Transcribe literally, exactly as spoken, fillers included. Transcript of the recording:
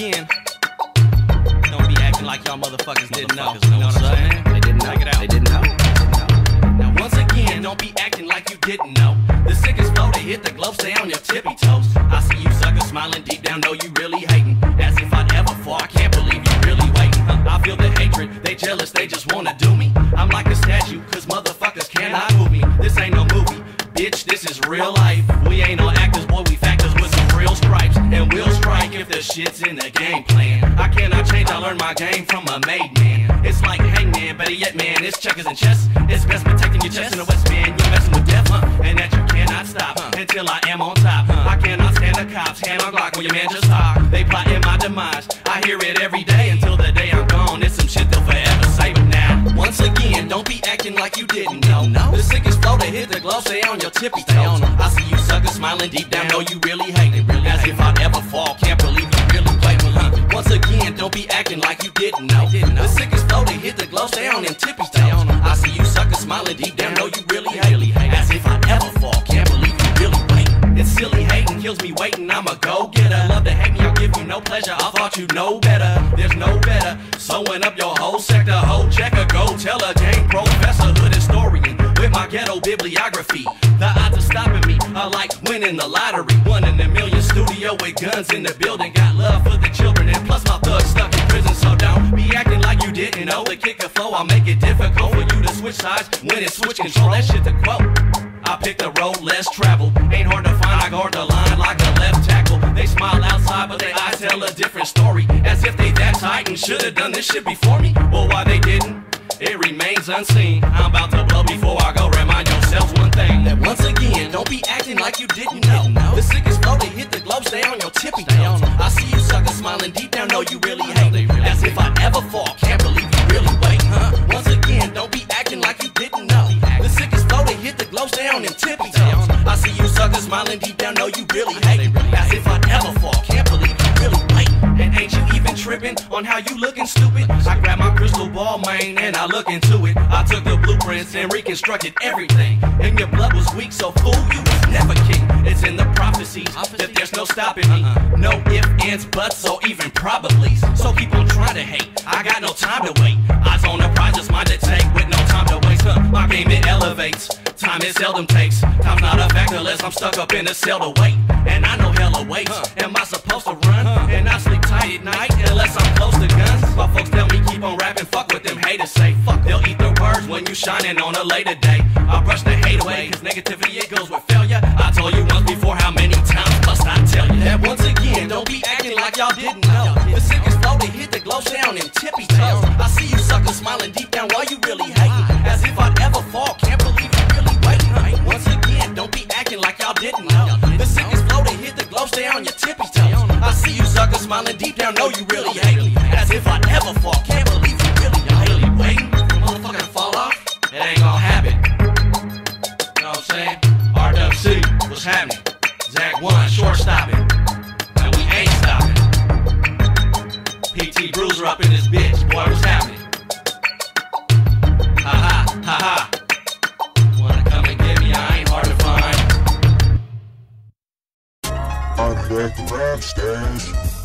again, don't be acting like y'all motherfuckers didn't know. Motherfuckers know, You know what I'm saying? They didn't know. Check it out. They didn't know. Now once again, don't be acting like you didn't know. The sickest flow, they hit the globe, stay on your tippy toes. I see you suckers smiling deep down, know you really hating. As if I'd ever fall, I can't believe you really waiting. I feel the hatred, they jealous, they just wanna do me. I'm like a statue, cause motherfuckers cannot move me. This ain't no movie, bitch, this is real life. We ain't no actors, boy, we factors with some real stripes. And we'll strike if the shit's in the game plan. I cannot change, I learned my game from a made man. It's like hangman, better yet, man, it's checkers and chess. It's best protecting your chest in the West, man. You're messing with death, huh? And that you cannot stop huh? until I am on top. Huh? I cannot stand the cops, hand on Glock when your man just talk. They plotting my demise. I hear it every day until the day I'm gone. It's some shit they'll forever say, but now, once again, don't be acting like you didn't know. No. The sickest flow, they hit the glow, stay on your tippy toes. I see you suckers smiling deep down, know you really hate it. Really As hate if I'd ever fall, can't believe you really play with me. Once again, don't be acting like you didn't know. Didn't know. The sickest flow, they hit the glow, stay on them tippy toes. I see you suckers smiling deep down, know you really hate it. As if I'd ever fall, can't believe you really wait. It's silly hating, kills me waiting, I'm a go-getter. Love to hate me, I'll give you no pleasure, I thought you'd know better. There's no better, sewing up your whole sector. Whole checker, go tell a game professor, hood historian with my ghetto bibliography. The odds of stopping me are like winning the lottery. One in a million, studio with guns in the building. Got love for the children and plus my thugs stuck in prison. So don't be acting like you didn't know. The kick and flow, I'll make it difficult for you to switch sides when it's switch control. That shit to quote. I pick the road less traveled. Ain't hard to find, I guard the line like a left tackle. They smile outside, but they eyes tell a different story. As if they that tight and should've done this shit before me. Well, why they didn't, it remains unseen. I'm about to blow before I go. Remind yourselves one thing, that once again, don't be acting like you didn't know. The sickest flow, they hit the globe, stay on your tippy toes. I see you suckers smiling deep down, know you really hate it. As if I'd ever fall, can't believe you really wait, huh? Once again, don't be acting like you didn't know. The sickest flow, they hit the globe, stay on them tippy toes. I see you suckers smiling deep down, know you really hate it. As if I'd ever fall, can't believe you really wait. And ain't you even tripping on how you looking stupid? I grab my crystal ball, man, and I look into it. I took the blueprints and reconstructed everything. And your blood was weak, so fool, you was never king. It's in the prophecies that there's no stopping me. No ifs, ands, buts, or even probablys. So keep on trying to hate, I got no time to wait. Eyes on the prize, it's mine to take with no time to waste. Huh? My game, it elevates, time it seldom takes. Time's not a factor unless I'm stuck up in a cell to wait. And I know hella waits, am I supposed to run? And I sleep tight at night unless I'm close to guns. My folks tell me keep on rapping, fuck what them haters say. Fuck, they'll eat their words when you shining on a later day. I'll brush the hate away, cause negativity it goes with failure. I told you once before, how many times must I tell you? That once again, don't be acting like y'all didn't know. The sickest flow, they hit the glow, stay on them tippy toes. I see you suckers smiling deep down while you really hating. As if I'd ever fall, can't believe you really waiting. Once again, don't be acting like y'all didn't know. The sickest flow, they hit the glow, stay on your tippy toes. I see you suckers smiling deep down, know you really hating. As if I'd ever fall, can't believe you really really waiting. Motherfucker to fall off, it ain't gonna happen. You know what I'm saying? R W C, what's happening? Zach one, short stopping, and we ain't stopping. P T Bruiser up in this bitch, boy, what's happening? Ha ha, ha ha. Wanna come and get me, I ain't hard to find. I'm back to rap stage.